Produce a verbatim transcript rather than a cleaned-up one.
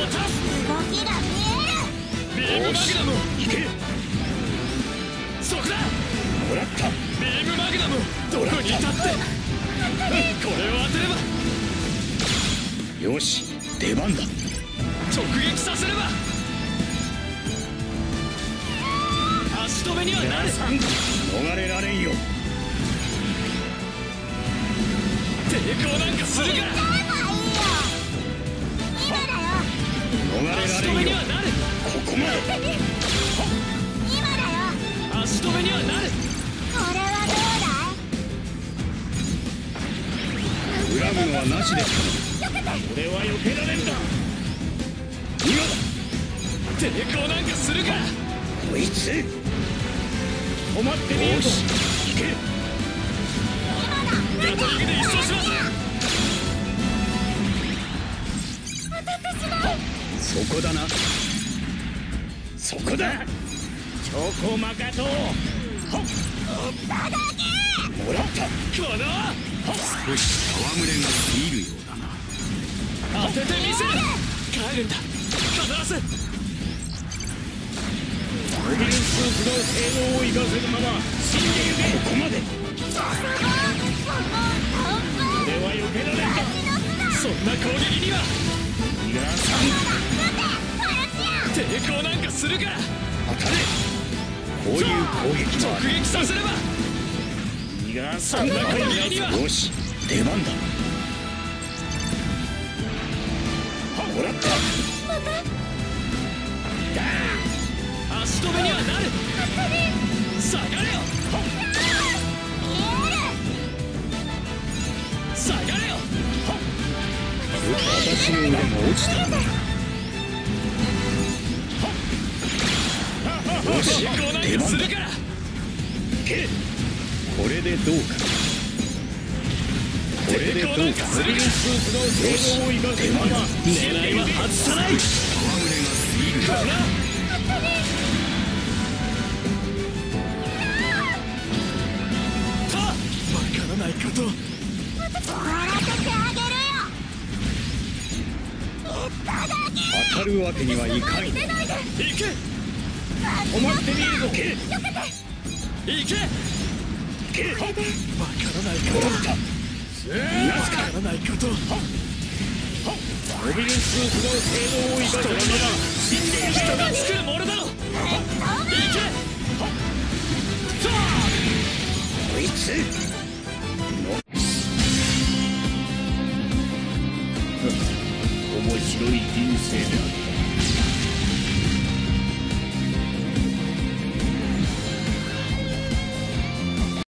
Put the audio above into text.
たす。 動きが見ビームマグナム行け。そこだ。 もらった。 ビームマグナムどこにいたって。これを当てれば。 よし、出番だ。 直撃させれば。足止めにはなる。 逃れられんよ。 抵抗なんかするか。 逃れら足れんよ。 止めにはなる。 ここまで。 今だよ。 足止めにはなる。 これはどうだい。 恨むのはなしですから。俺は避けられんだ。今だ。 抵抗なんかするか。 こいつ止まってみるぞ。行け。 ガトリングで一掃します。 そこだな。そこだ。チョコマカト。もらった。 この少し戯れが過ぎるようだな。 当ててみせる。帰るんだ必ず。 モビルスーツの性能を生かせるまま死んでゆけ。ここまで。俺は避けられんだ。 そんな攻撃には逃がさん。 抵抗なんかするか。 当たれ。こういう攻撃は直撃させれば。 逃がさん。 そんな攻撃には。 よし、出番だ。もらった。 足止めにはなる。下がれよ。下がれよ。 私の腕が落ちたんだ。よし、 抵抗なん出番だ。 かするから。 けこれでどうか。これでどうか。 抵抗なんかするから。 よし、出番だ。 狙いは外さない。 戯れが過ぎる。 こらわからないこと。 終わらせてあげるよ。 当たるわけにはいかん。 行け。 止まってみるぞ。け行け。 けわからないこもらった。 と。わからないこと。 モビルスーツの性能を生かせるまま死んでいる。 人が作るものだろ。行け。 こいつ面白い人生であった。